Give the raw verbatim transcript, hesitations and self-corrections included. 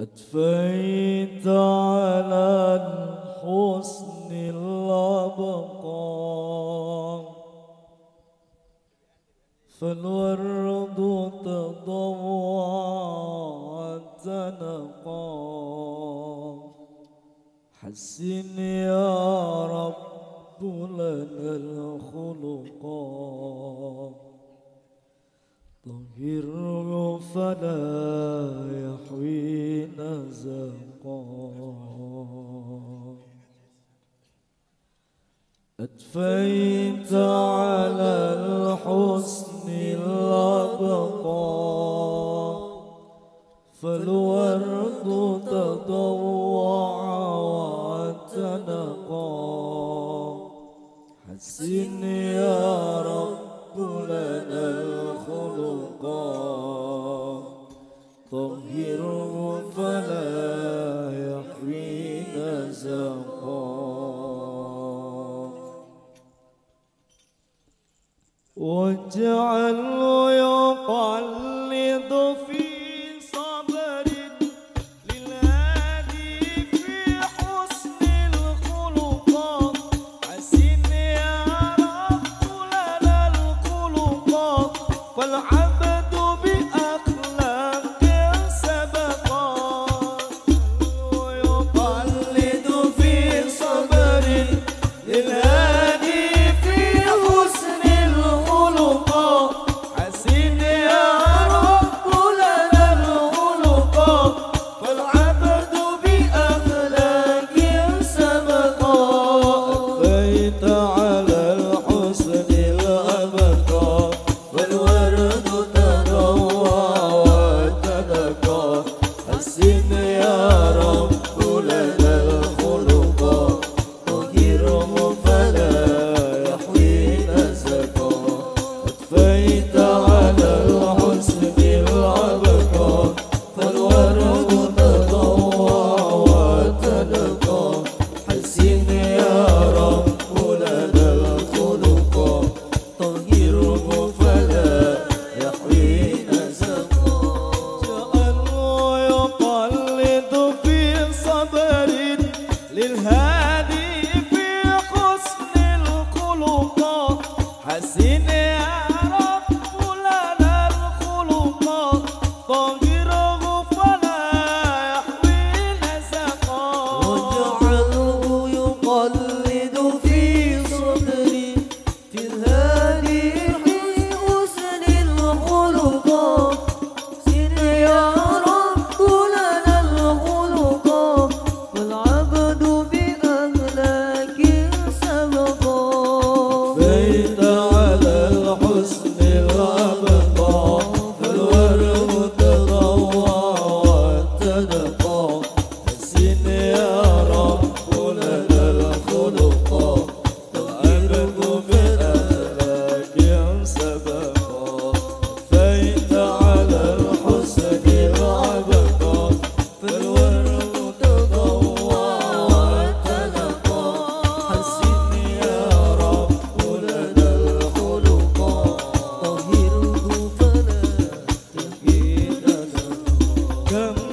أدفيت على الحسن الأبقى، فالورد تضوع تنقى. حسن يا رب لنا الخلقا، طهره فلا يحوي نزقا. أدفيت على الحسن الأبقى، فالورد تضوع وتنقى. حسن يا رب لنا الخلقا، طهره فلا يحوي نزقا. واجعله يقلد في صبر للهادي في حسن الخلقا. حسن يا رب لنا الخلقا، فالعبد بأخلاق سبقا. يقلد في صبر للهادي في حسن الخلقا. حسن يا رب لنا الخلقا، فالعبد بأخلاق سبقا. أدفيت على الحسن الأبقى، والورد تضوع وتنقى. حسن يا رب لنا الخلقا، طهره فلا يحوي نزقا. أدفيت على الحسن الأبقى، فالورد تضوع وتنقى. حسن يا رب لنا الخلقا، طهره فلا يحوي نزقا. جعله يقلد في صبر للهادي في حسن الخلقا. حسن يا رب لنا الخلقا، طهره فلا يحوي نزقا. واجعله يقلد في صدري في الهادي في حسن الخلقا. حسن يا رب لنا الخلقا، والعبد بأخلاق سبقا. بيت على الحسن الأبقى، فالورد تضوع وتنقى. حسن يا رب لنا الخلقا، والعبد بأخلاق سبقا. بيت على الحسن الأبقى، فالورد تضوع وتنقى. حسن يا رب لنا الخلقا، طهره فلا يحوي نزقا. كم